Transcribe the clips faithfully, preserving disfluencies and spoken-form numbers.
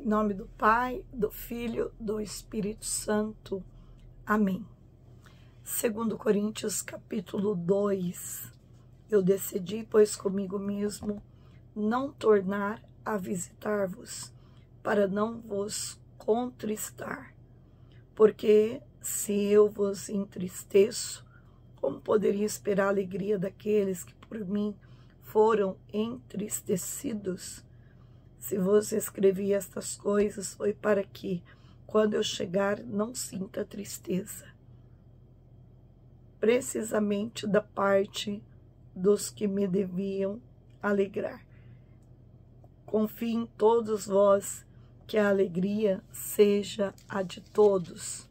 Em nome do Pai, do Filho, do Espírito Santo. Amém. Segundo Coríntios, capítulo dois. Eu decidi, pois comigo mesmo, não tornar a visitar-vos, para não vos contristar. Porque se eu vos entristeço, como poderia esperar a alegria daqueles que por mim foram entristecidos? Se vos escrevi estas coisas, foi para que, quando eu chegar, não sinta tristeza. Precisamente da parte dos que me deviam alegrar. Confio em todos vós, que a alegria seja a de todos.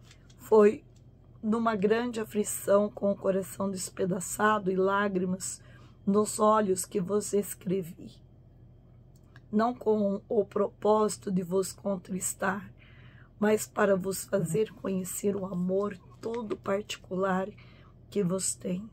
Foi numa grande aflição, com o coração despedaçado e lágrimas nos olhos, que vos escrevi. Não com o propósito de vos contristar, mas para vos fazer conhecer o amor todo particular que vos tenho.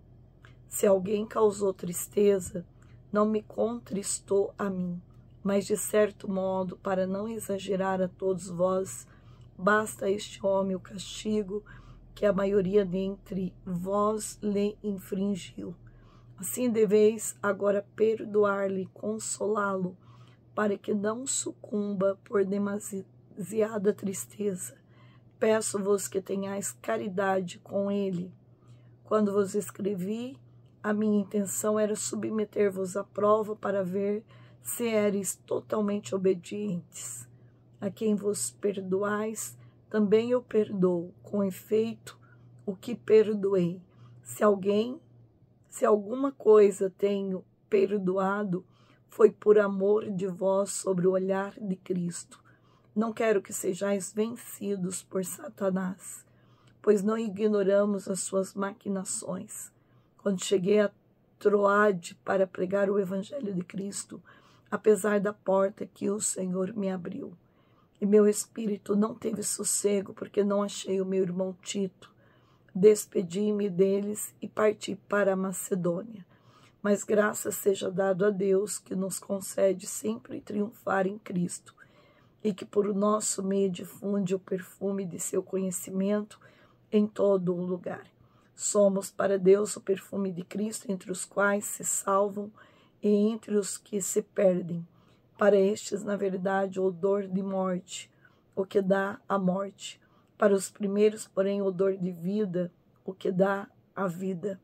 Se alguém causou tristeza, não me contristou a mim, mas de certo modo, para não exagerar a todos vós, basta a este homem o castigo que a maioria dentre vós lhe infringiu. Assim deveis agora perdoar-lhe, consolá-lo, para que não sucumba por demasiada tristeza. Peço-vos que tenhais caridade com ele. Quando vos escrevi, a minha intenção era submeter-vos à prova para ver se eres totalmente obedientes. A quem vos perdoais, também eu perdoo. Com efeito, o que perdoei. Se alguém, se alguma coisa tenho perdoado, foi por amor de vós sobre o olhar de Cristo. Não quero que sejais vencidos por Satanás, pois não ignoramos as suas maquinações. Quando cheguei a Troade para pregar o Evangelho de Cristo, apesar da porta que o Senhor me abriu, e meu espírito não teve sossego, porque não achei o meu irmão Tito, despedi-me deles e parti para a Macedônia. Mas graças seja dado a Deus, que nos concede sempre triunfar em Cristo, e que por nosso meio difunde o perfume de seu conhecimento em todo o lugar. Somos para Deus o perfume de Cristo, entre os quais se salvam e entre os que se perdem. Para estes, na verdade, odor de morte, o que dá a morte. Para os primeiros, porém, odor de vida, o que dá a vida.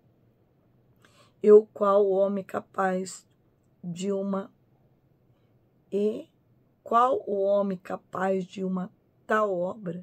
Eu, qual o homem capaz de uma e qual o homem capaz de uma tal obra?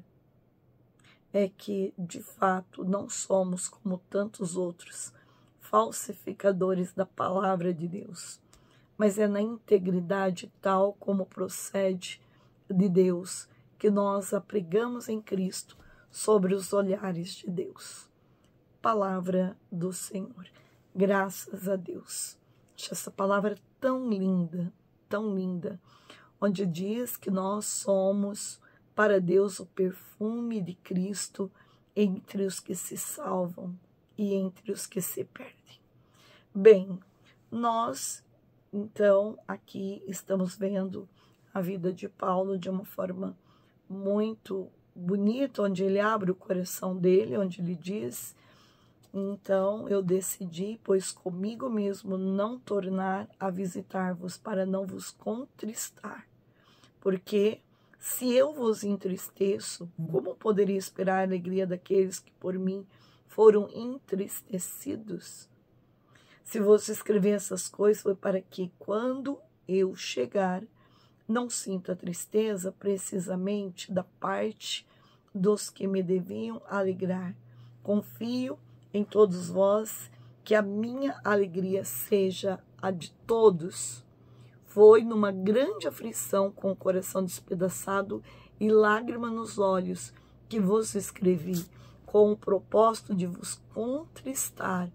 É que, de fato, não somos como tantos outros, falsificadores da palavra de Deus, mas é na integridade tal como procede de Deus que nós a pregamos em Cristo sobre os olhares de Deus. Palavra do Senhor. Graças a Deus. Acho essa palavra tão linda, tão linda, onde diz que nós somos para Deus o perfume de Cristo entre os que se salvam e entre os que se perdem. Bem, nós, então, aqui estamos vendo a vida de Paulo de uma forma muito bonita, onde ele abre o coração dele, onde ele diz: então eu decidi, pois comigo mesmo, não tornar a visitar-vos, para não vos contristar. Porque se eu vos entristeço, como poderia esperar a alegria daqueles que por mim foram entristecidos? Se vos escrever essas coisas, foi para que, quando eu chegar, não sinta tristeza, precisamente da parte dos que me deviam alegrar. Confio em todos vós, que a minha alegria seja a de todos. Foi numa grande aflição, com o coração despedaçado e lágrima nos olhos, que vos escrevi, com o propósito de vos contristar,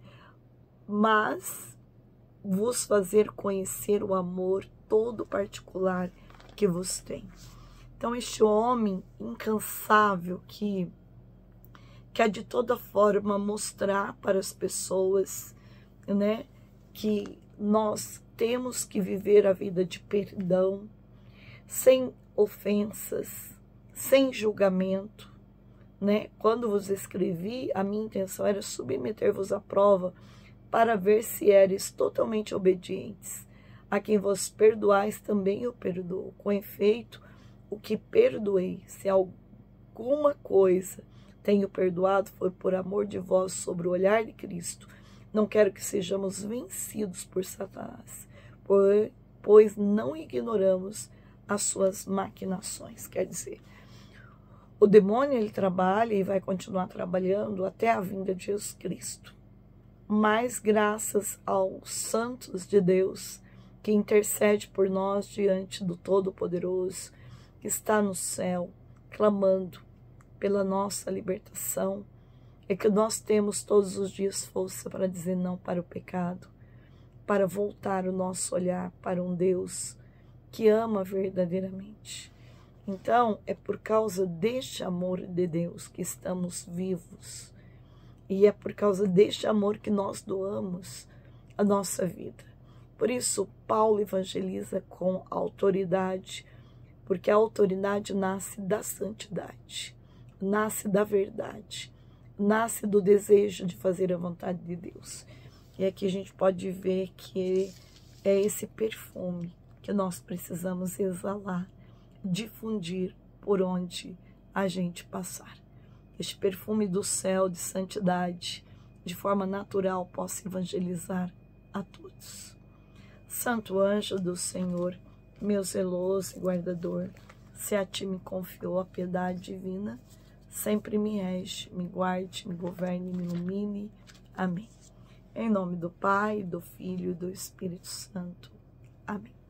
mas vos fazer conhecer o amor todo particular que vos tem. Então, este homem incansável que quer de toda forma mostrar para as pessoas, né, que nós temos que viver a vida de perdão, sem ofensas, sem julgamento, né? Quando vos escrevi, a minha intenção era submeter-vos à prova para ver se eres totalmente obedientes. A quem vos perdoais também eu perdoo. Com efeito, o que perdoei, se alguma coisa tenho perdoado, foi por amor de vós sobre o olhar de Cristo. Não quero que sejamos vencidos por Satanás, pois não ignoramos as suas maquinações. Quer dizer, o demônio ele trabalha e vai continuar trabalhando até a vinda de Jesus Cristo. Mas graças aos santos de Deus, que intercede por nós diante do Todo-Poderoso, que está no céu, clamando pela nossa libertação, é que nós temos todos os dias força para dizer não para o pecado, para voltar o nosso olhar para um Deus que ama verdadeiramente. Então, é por causa deste amor de Deus que estamos vivos. E é por causa deste amor que nós doamos a nossa vida. Por isso, Paulo evangeliza com autoridade, porque a autoridade nasce da santidade, nasce da verdade, nasce do desejo de fazer a vontade de Deus. E aqui a gente pode ver que é esse perfume que nós precisamos exalar, difundir por onde a gente passar. Este perfume do céu, de santidade, de forma natural, possa evangelizar a todos. Santo anjo do Senhor, meu zeloso e guardador, se a ti me confiou a piedade divina, sempre me rege, me guarde, me governe, me ilumine. Amém. Em nome do Pai, do Filho e do Espírito Santo. Amém.